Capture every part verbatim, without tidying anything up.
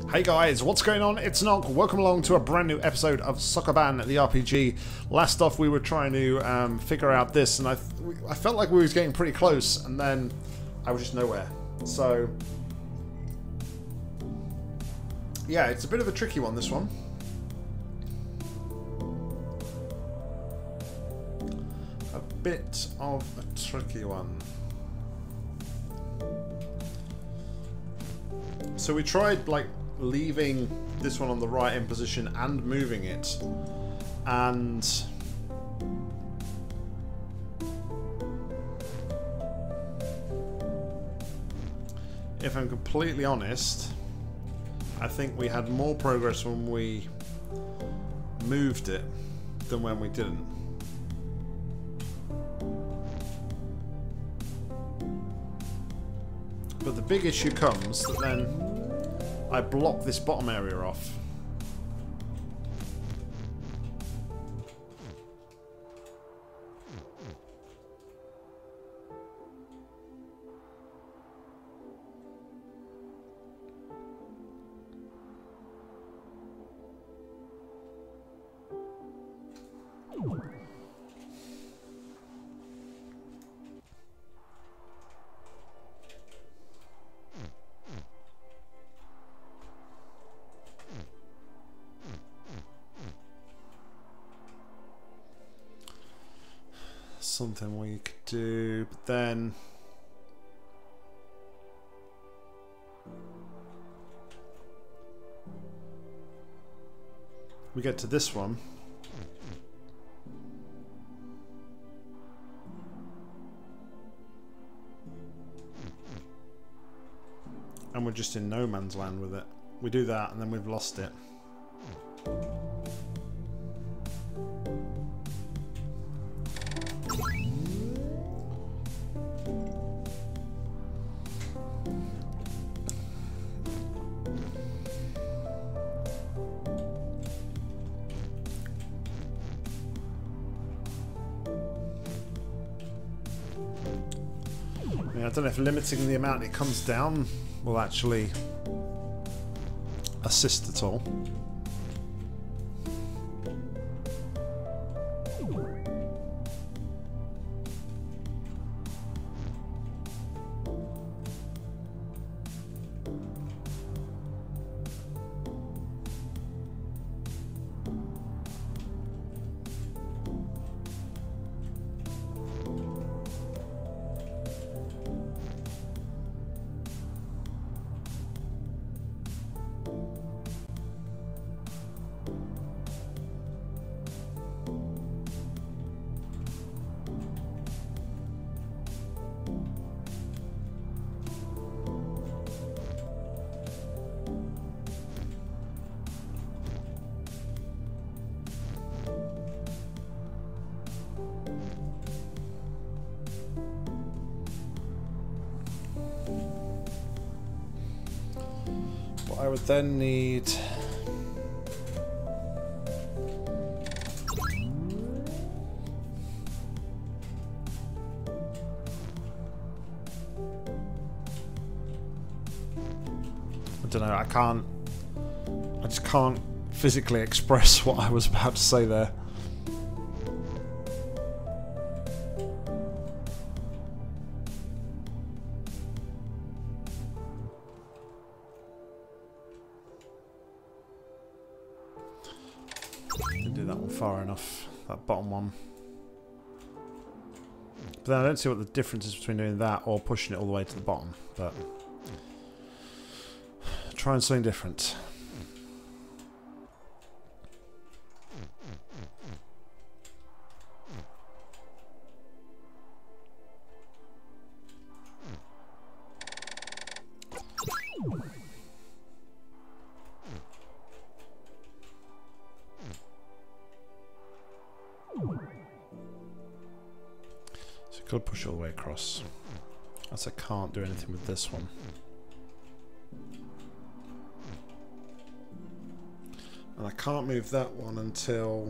Hey guys, what's going on? It's Nock. Welcome along to a brand new episode of Sokoban, the R P G. Last off, we were trying to um, figure out this, and I, I felt like we was getting pretty close, and then I was just nowhere. So, yeah, it's a bit of a tricky one, this one. A bit of a tricky one. So we tried, like, leaving this one on the right in position and moving it, and if I'm completely honest, I think we had more progress when we moved it than when we didn't. But the big issue comes that then I block this bottom area off. Something we could do, but then we get to this one and we're just in no man's land with it. We do that and then we've lost it. I don't know if limiting the amount it comes down will actually assist at all. I would then need I don't know, I can't I just can't physically express what I was about to say there. Far enough, that bottom one. But then I don't see what the difference is between doing that or pushing it all the way to the bottom, but trying something different. Could push it all the way across. As I can't do anything with this one. And I can't move that one until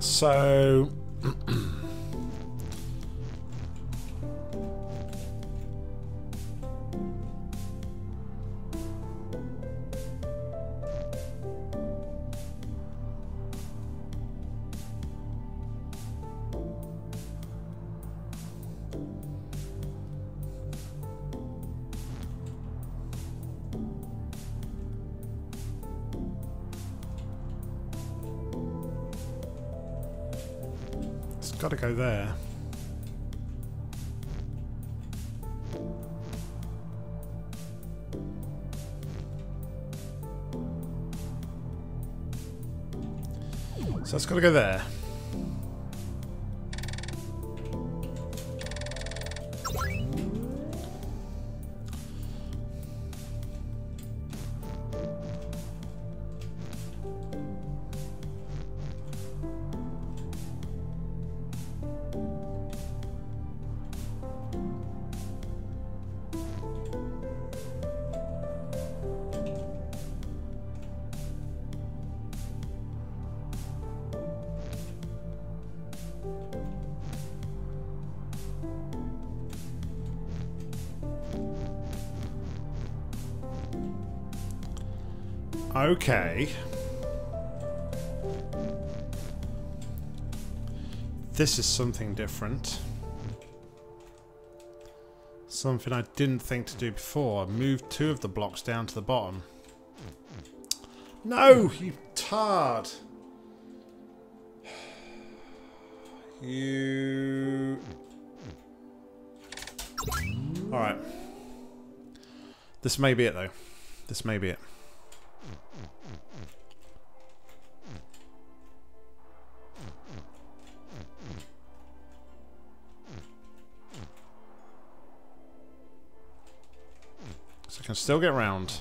So it's got to go there. So it's got to go there. Okay. This is something different. Something I didn't think to do before. Move two of the blocks down to the bottom. No, you tard. You... Alright. This may be it though. This may be it. So I can still get round.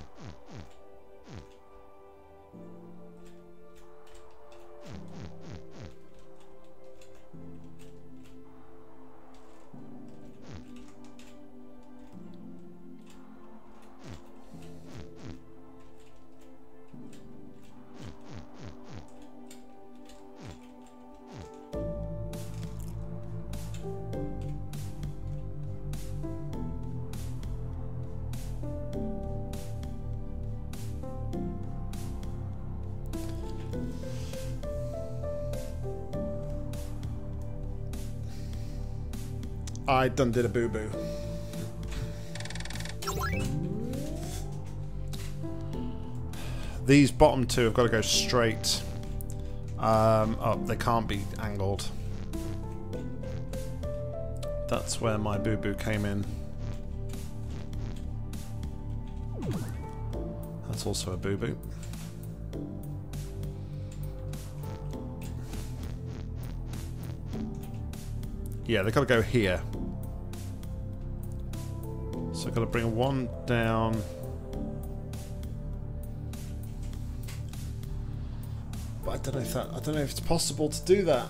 I done did a boo-boo. These bottom two have got to go straight um, up. They can't be angled. That's where my boo-boo came in. That's also a boo-boo. Yeah, they've got to go here. So I've got to bring one down. But I don't know if that, I don't know if it's possible to do that.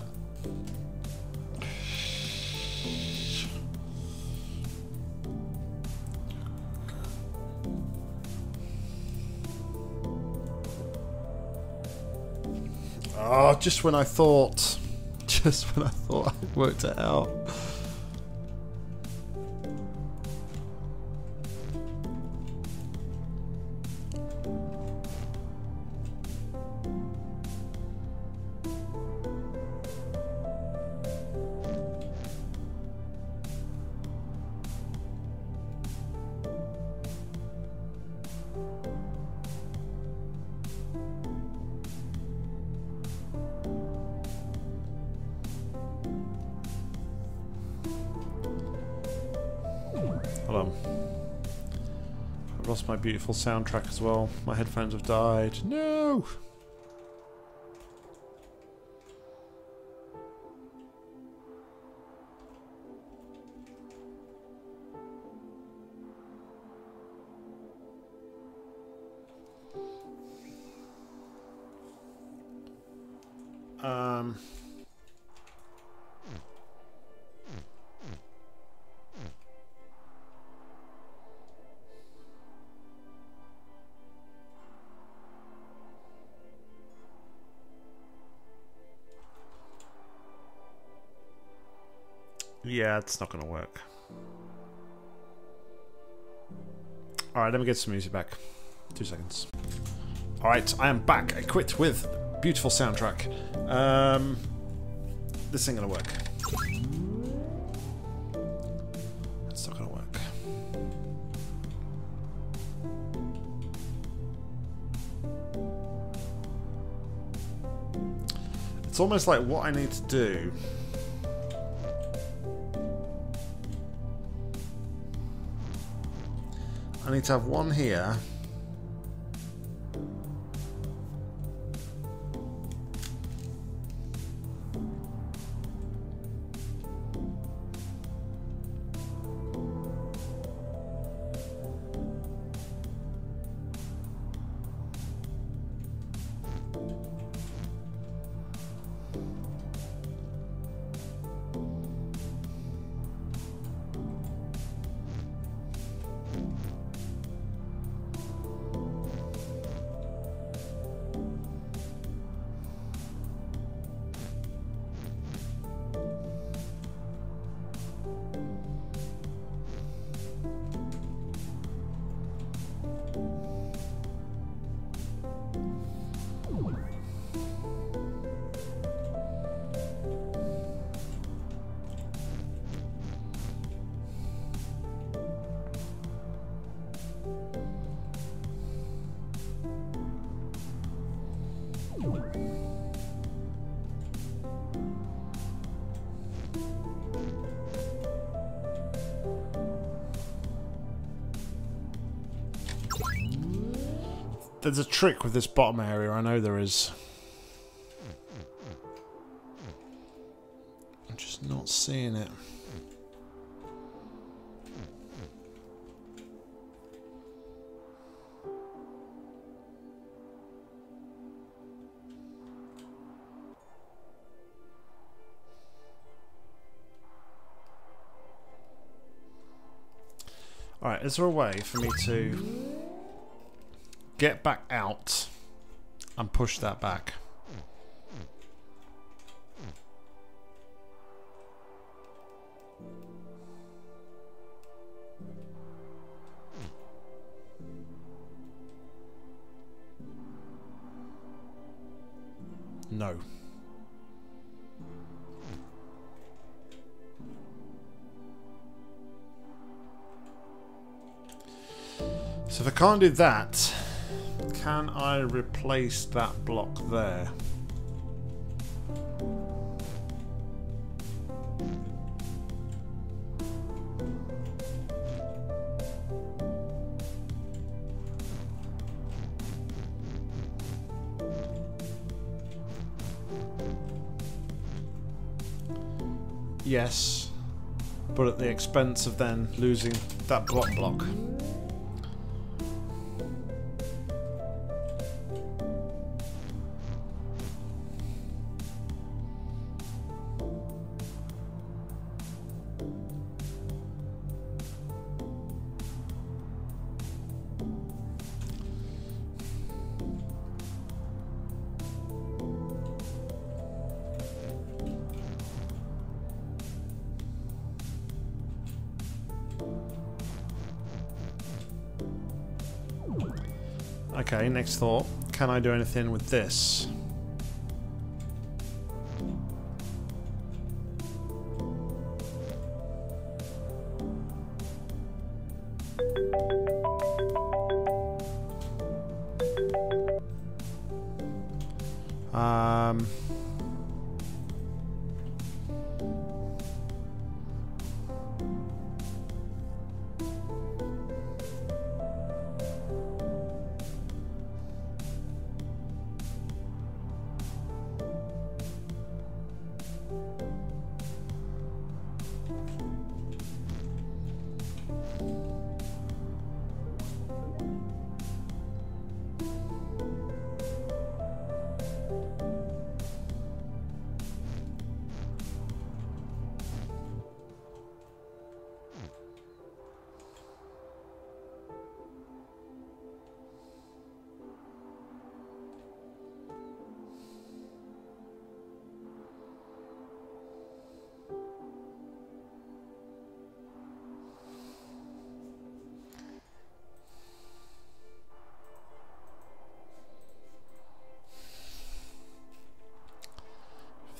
Oh, just when I thought, just when I thought I worked it out. Hold on. I've lost my beautiful soundtrack as well. My headphones have died. No! Um... Yeah, it's not going to work. Alright, let me get some music back. Two seconds. Alright, I am back, equipped with beautiful soundtrack. Um, this ain't going to work. It's not going to work. It's almost like what I need to do. I need to have one here. There's a trick with this bottom area, I know there is. I'm just not seeing it. Alright, is there a way for me to get back out and push that back? No. So if I can't do that, can I replace that block there? Yes, but at the expense of then losing that block block. Okay, next thought. Can I do anything with this? Um...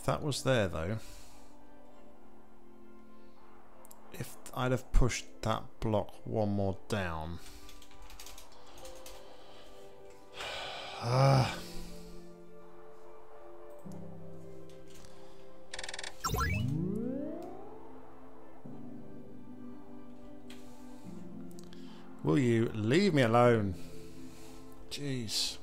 If that was there though, if I'd have pushed that block one more down. Ah. Will you leave me alone? Jeez.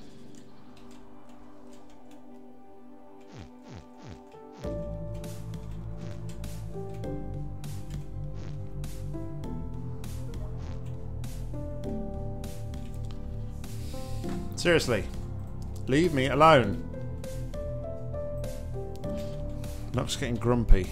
Seriously, leave me alone. Nock's getting grumpy.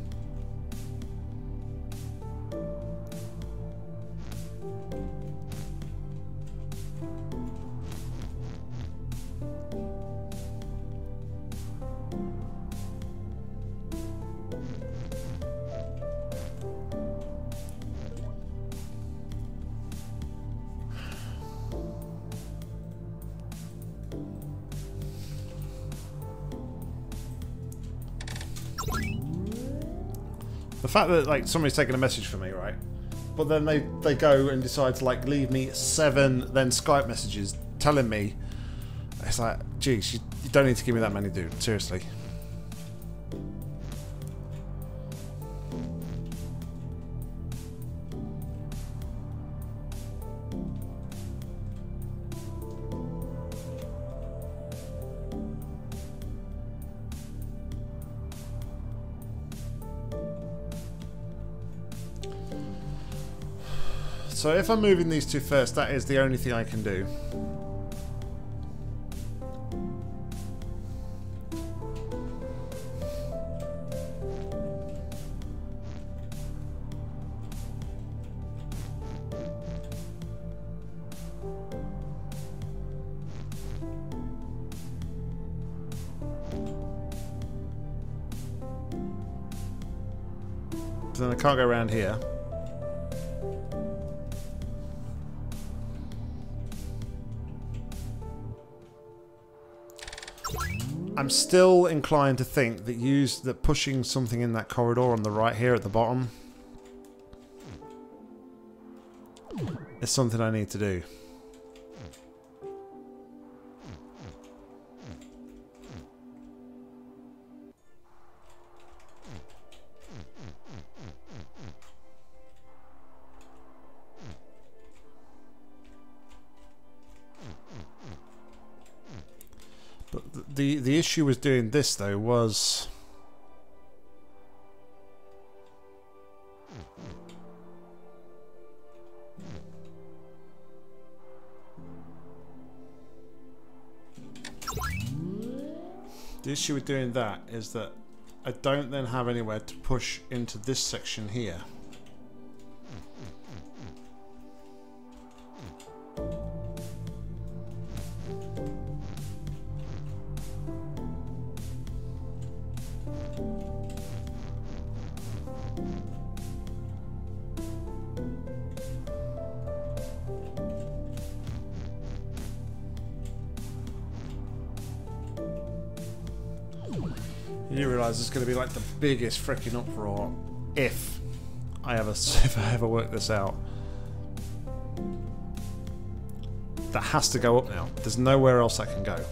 The fact that like somebody's taking a message for me, right? But then they they go and decide to like leave me seven then Skype messages telling me, it's like, geez, you, you don't need to give me that many, dude. Seriously. So if I'm moving these two first, that is the only thing I can do. Then I can't go around here. I'm still inclined to think that use that pushing something in that corridor on the right here at the bottom is something I need to do. But the the issue with doing this though was the issue with doing that is that I don't then have anywhere to push into this section here. You realise it's going to be like the biggest freaking uproar if I ever if I ever work this out. That has to go up now. There's nowhere else I can go.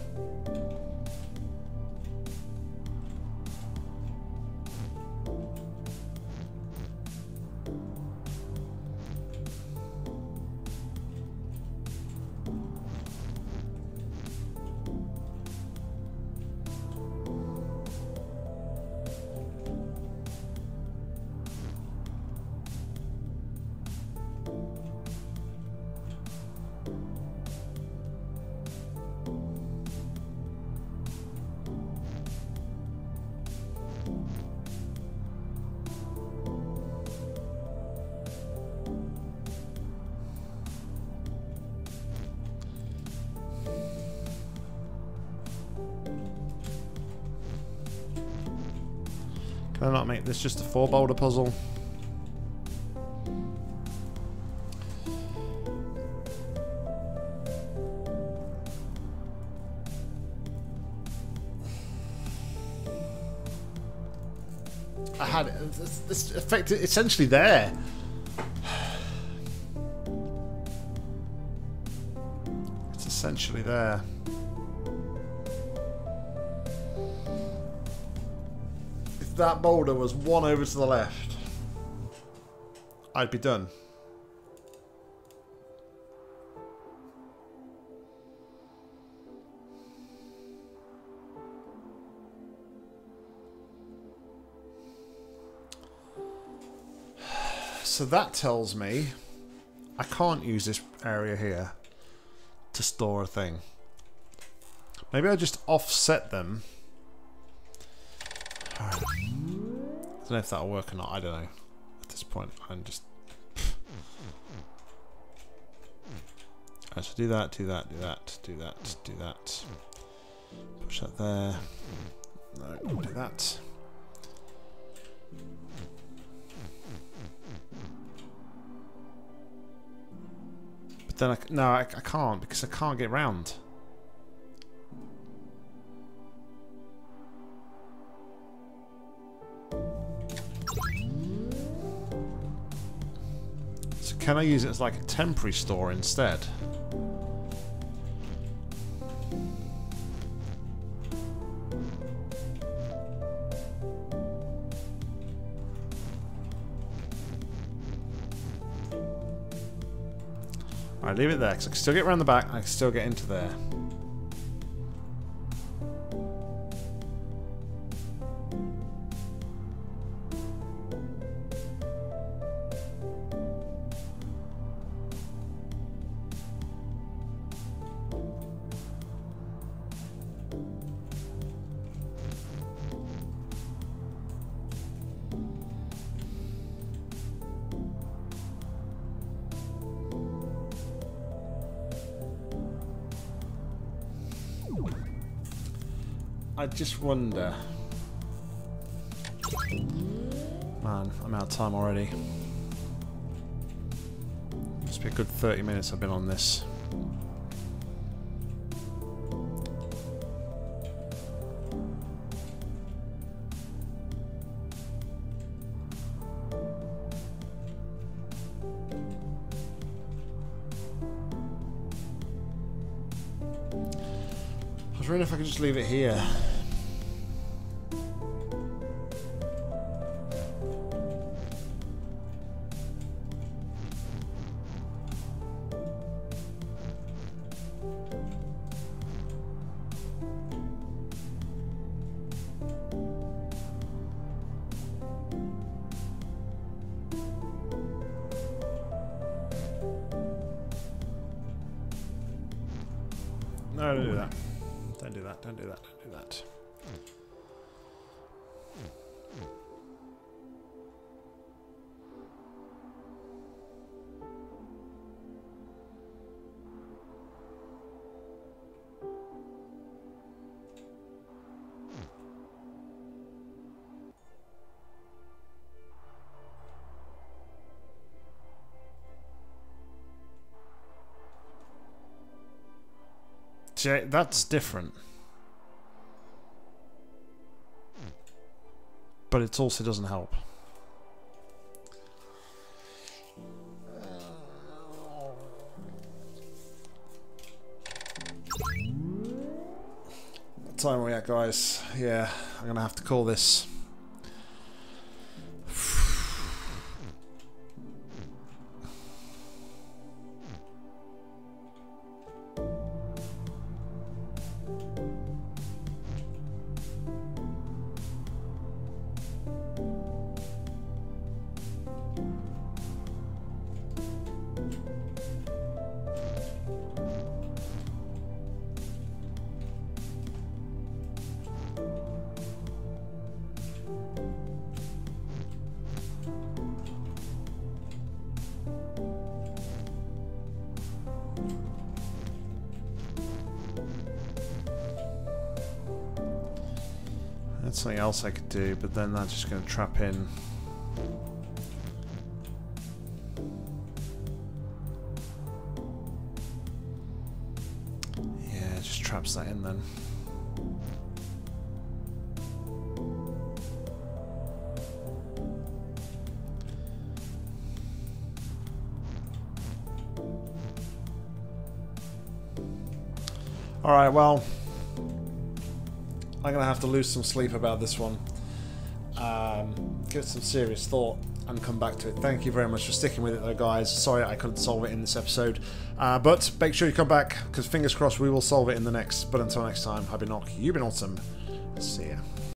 Can I not make this just a four boulder puzzle? I had it. It's, it's effect essentially there. It's essentially there. If that boulder was one over to the left, I'd be done. So that tells me I can't use this area here to store a thing. Maybe I just offset them. I don't know if that'll work or not. I don't know. At this point, I'm just... I should do that, do that, do that, do that, do that. Push that there. No, do that. But then I, no, I, I can't because I can't get round. So can I use it as like a temporary store instead? Alright, leave it there, because I can still get around the back, and I can still get into there. I just wonder... Man, I'm out of time already. Must be a good thirty minutes I've been on this. I was wondering if I could just leave it here. No, don't do that. Don't do that, don't do that, don't do that. See, that's different. But it also doesn't help. What time are we at, guys? Yeah, I'm gonna have to call this. That's something else I could do, but then that's just going to trap in. Yeah, it just traps that in then. Alright, well, I'm going to have to lose some sleep about this one. Um, give it some serious thought and come back to it. Thank you very much for sticking with it though, guys. Sorry I couldn't solve it in this episode. Uh, but make sure you come back, because fingers crossed we will solve it in the next. But until next time, I've been Nock, you've been awesome. See ya.